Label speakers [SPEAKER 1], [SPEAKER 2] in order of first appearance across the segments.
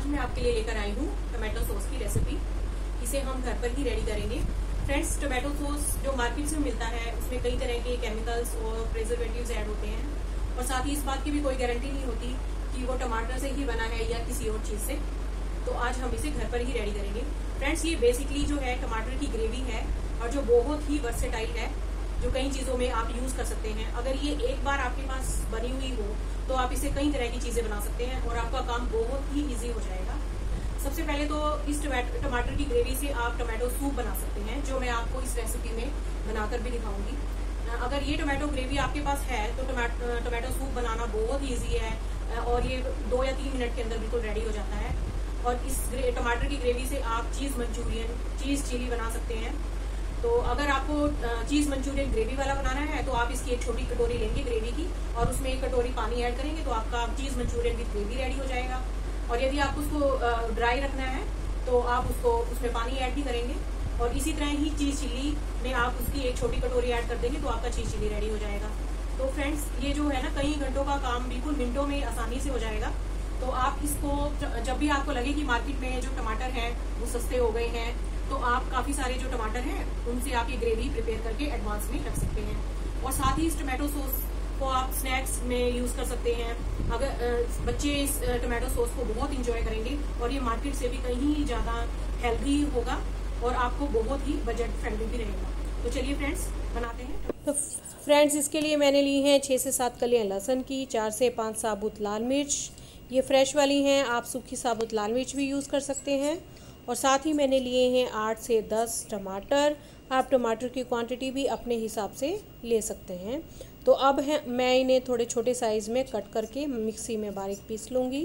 [SPEAKER 1] मैं आपके लिए लेकर आई हूँ टोमेटो सॉस की रेसिपी। इसे हम घर पर ही रेडी करेंगे। फ्रेंड्स, टोमेटो सॉस जो मार्केट से मिलता है उसमें कई तरह के केमिकल्स और प्रिजर्वेटिव्स ऐड होते हैं और साथ ही इस बात की भी कोई गारंटी नहीं होती कि वो टमाटर से ही बना है या किसी और चीज़ से। तो आज हम इसे घर पर ही रेडी करेंगे। फ्रेंड्स, ये बेसिकली जो है टमाटर की ग्रेवी है और जो बहुत ही वर्सेटाइल है, जो कई चीज़ों में आप यूज़ कर सकते हैं। अगर ये एक बार आपके पास बनी हुई हो तो आप इसे कई तरह की चीज़ें बना सकते हैं और आपका काम बहुत ही इजी हो जाएगा। सबसे पहले तो इस टमाटर की ग्रेवी से आप टमाटो सूप बना सकते हैं, जो मैं आपको इस रेसिपी में बनाकर भी दिखाऊंगी। अगर ये टमाटो ग्रेवी आपके पास है तो टमाटो सूप बनाना बहुत ईजी है और ये 2 या 3 मिनट के अंदर बिल्कुल रेडी हो जाता है। और इस टमाटर की ग्रेवी से आप चीज़ मंचूरियन, चीज़ चिली बना सकते हैं। तो अगर आपको चीज़ मंचूरियन ग्रेवी वाला बनाना है तो आप इसकी एक छोटी कटोरी लेंगे ग्रेवी की और उसमें 1 कटोरी पानी ऐड करेंगे तो आपका cheese Manchurian with gravy ready हो जाएगा। और यदि आप उसको ड्राई रखना है तो आप उसको उसमें पानी ऐड भी करेंगे और इसी तरह ही चीज़ चिली में आप उसकी एक छोटी कटोरी ऐड कर देंगे तो आपका चीज़ चिली रेडी हो जाएगा। तो फ्रेंड्स, ये जो है ना, कई घंटों का काम बिल्कुल मिनटों में आसानी से हो जाएगा। तो आप इसको जब भी आपको लगे कि मार्केट में जो टमाटर हैं वो सस्ते हो गए हैं तो आप काफ़ी सारे जो टमाटर हैं उनसे आप ये ग्रेवी प्रिपेयर करके एडवांस में रख सकते हैं। और साथ ही इस टमाटो सॉस को आप स्नैक्स में यूज़ कर सकते हैं। अगर बच्चे इस टमाटो सॉस को बहुत इंजॉय करेंगे और ये मार्केट से भी कहीं ज़्यादा हेल्दी होगा और आपको बहुत ही बजट फ्रेंडली भी रहेगा। तो चलिए फ्रेंड्स, बनाते हैं।
[SPEAKER 2] तो फ्रेंड्स, इसके लिए मैंने ली हैं 6 से 7 कलियां लहसुन की, 4 से 5 साबुत लाल मिर्च। ये फ्रेश वाली हैं, आप सूखी साबुत लाल मिर्च भी यूज़ कर सकते हैं। और साथ ही मैंने लिए हैं 8 से 10 टमाटर। आप टमाटर की क्वांटिटी भी अपने हिसाब से ले सकते हैं। तो अब है मैं इन्हें थोड़े छोटे साइज़ में कट करके मिक्सी में बारीक पीस लूँगी।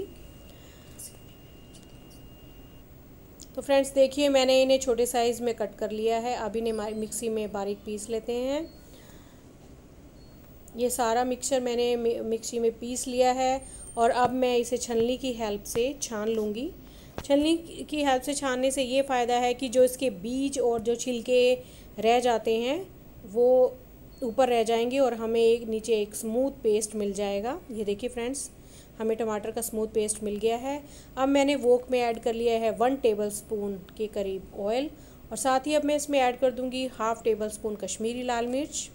[SPEAKER 2] तो फ्रेंड्स देखिए, मैंने इन्हें छोटे साइज़ में कट कर लिया है। अब इन्हें मिक्सी में बारीक पीस लेते हैं। ये सारा मिक्सचर मैंने मिक्सी में पीस लिया है और अब मैं इसे छलनी की हेल्प से छान लूँगी। छलनी की हेल्प से छानने से ये फ़ायदा है कि जो इसके बीज और जो छिलके रह जाते हैं वो ऊपर रह जाएंगे और हमें नीचे एक स्मूथ पेस्ट मिल जाएगा। ये देखिए फ्रेंड्स, हमें टमाटर का स्मूथ पेस्ट मिल गया है। अब मैंने वोक में ऐड कर लिया है 1 टेबलस्पून के करीब ऑयल और साथ ही अब मैं इसमें ऐड कर दूंगी 1/2 टेबलस्पून कश्मीरी लाल मिर्च।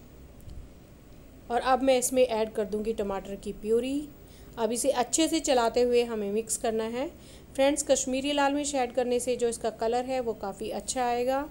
[SPEAKER 2] और अब मैं इसमें ऐड कर दूंगी टमाटर की प्यूरी। अब इसे अच्छे से चलाते हुए हमें मिक्स करना है। फ्रेंड्स, कश्मीरी लाल मिर्च ऐड करने से जो इसका कलर है वो काफ़ी अच्छा आएगा।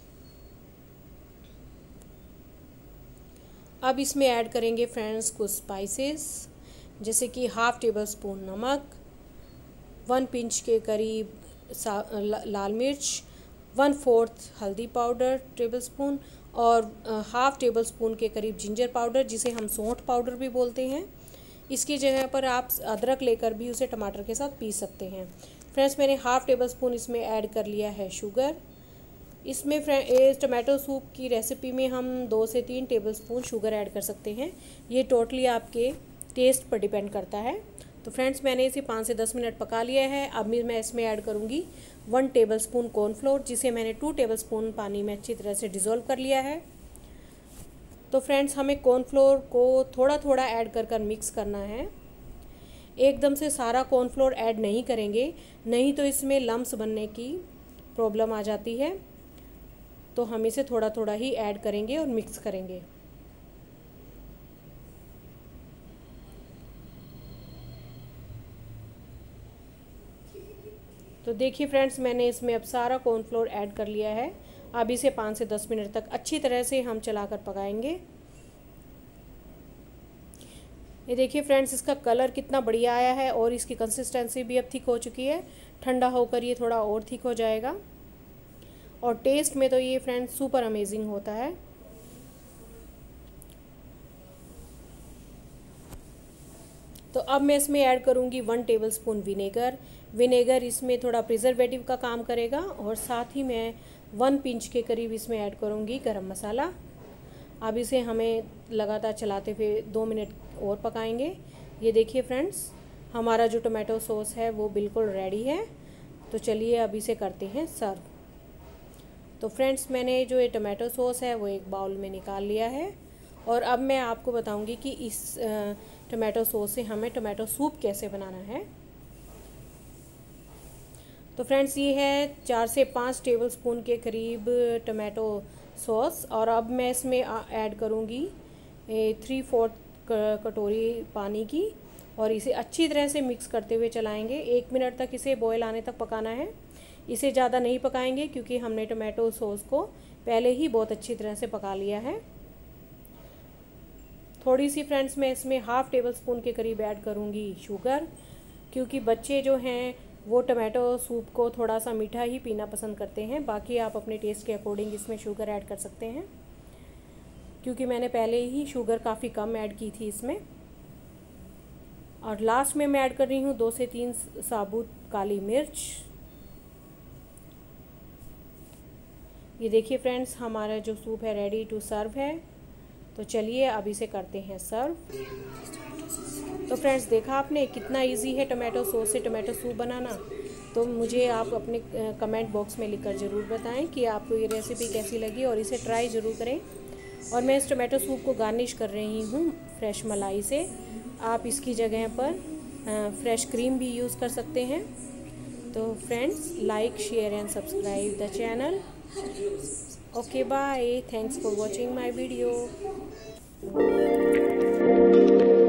[SPEAKER 2] अब इसमें ऐड करेंगे फ्रेंड्स कुछ स्पाइसेस, जैसे कि 1/2 टेबलस्पून नमक, 1 पिंच के करीब लाल मिर्च, 1/4 हल्दी पाउडर टेबलस्पून और 1/2 टेबलस्पून के करीब जिंजर पाउडर, जिसे हम सौंठ पाउडर भी बोलते हैं। इसकी जगह पर आप अदरक लेकर भी उसे टमाटर के साथ पीस सकते हैं। फ्रेंड्स, मैंने 1/2 टेबलस्पून इसमें ऐड कर लिया है शुगर। इसमें टमाटो सूप की रेसिपी में हम 2 से 3 टेबलस्पून शुगर ऐड कर सकते हैं। ये टोटली आपके टेस्ट पर डिपेंड करता है। तो फ्रेंड्स, मैंने इसे 5 से 10 मिनट पका लिया है। अब मैं इसमें ऐड करूँगी 1 टेबलस्पून कॉर्नफ्लोर, जिसे मैंने 2 टेबलस्पून पानी में अच्छी तरह से डिज़ोल्व कर लिया है। तो फ्रेंड्स, हमें कॉर्नफ्लोर को थोड़ा थोड़ा ऐड कर मिक्स करना है। एकदम से सारा कॉर्नफ्लोर ऐड नहीं करेंगे, नहीं तो इसमें लम्स बनने की प्रॉब्लम आ जाती है। तो हम इसे थोड़ा थोड़ा ही ऐड करेंगे और मिक्स करेंगे। तो देखिए फ्रेंड्स, मैंने इसमें अब सारा कॉर्नफ्लोर ऐड कर लिया है। अब इसे 5 से 10 मिनट तक अच्छी तरह से हम चलाकर पकाएंगे। ये देखिए फ्रेंड्स, इसका कलर कितना बढ़िया आया है और इसकी कंसिस्टेंसी भी अब थिक हो चुकी है। ठंडा होकर ये थोड़ा और थिक हो जाएगा और टेस्ट में तो ये फ्रेंड्स सुपर अमेजिंग होता है। तो अब मैं इसमें ऐड करूँगी 1 टेबलस्पून विनेगर। विनेगर इसमें थोड़ा प्रिजर्वेटिव का काम करेगा और साथ ही मैं 1 पिंच के करीब इसमें ऐड करूँगी गरम मसाला। अब इसे हमें लगातार चलाते हुए 2 मिनट और पकाएंगे। ये देखिए फ्रेंड्स, हमारा जो टमाटो सॉस है वो बिल्कुल रेडी है। तो चलिए अब इसे करते हैं सर्व। तो फ्रेंड्स, मैंने जो ये टमाटो सॉस है वो एक बाउल में निकाल लिया है और अब मैं आपको बताऊंगी कि इस टमाटो सॉस से हमें टमाटो सूप कैसे बनाना है। तो फ्रेंड्स ये है 4 से 5 टेबलस्पून के करीब टमाटो सॉस, और अब मैं इसमें ऐड करूँगी 3/4 कटोरी पानी की, और इसे अच्छी तरह से मिक्स करते हुए चलाएंगे। 1 मिनट तक इसे बॉयल आने तक पकाना है। इसे ज़्यादा नहीं पकाएंगे क्योंकि हमने टमाटो सॉस को पहले ही बहुत अच्छी तरह से पका लिया है। थोड़ी सी फ्रेंड्स मैं इसमें 1/2 टेबलस्पून के करीब ऐड करूँगी शुगर, क्योंकि बच्चे जो हैं वो टमाटो सूप को थोड़ा सा मीठा ही पीना पसंद करते हैं। बाकी आप अपने टेस्ट के अकॉर्डिंग इसमें शुगर ऐड कर सकते हैं, क्योंकि मैंने पहले ही शुगर काफ़ी कम ऐड की थी इसमें। और लास्ट में मैं ऐड कर रही हूँ 2 से 3 साबुत काली मिर्च। ये देखिए फ्रेंड्स, हमारा जो सूप है रेडी टू सर्व है। तो चलिए अब इसे करते हैं सर्व। तो फ्रेंड्स देखा आपने कितना इजी है टमाटो सॉस से टमाटो सूप बनाना। तो मुझे आप अपने कमेंट बॉक्स में लिखकर ज़रूर बताएं कि आपको ये रेसिपी कैसी लगी, और इसे ट्राई ज़रूर करें। और मैं इस टमाटो सूप को गार्निश कर रही हूँ फ्रेश मलाई से। आप इसकी जगह पर फ्रेश क्रीम भी यूज़ कर सकते हैं। तो friends like, share and subscribe the channel. Okay bye, thanks for watching my video.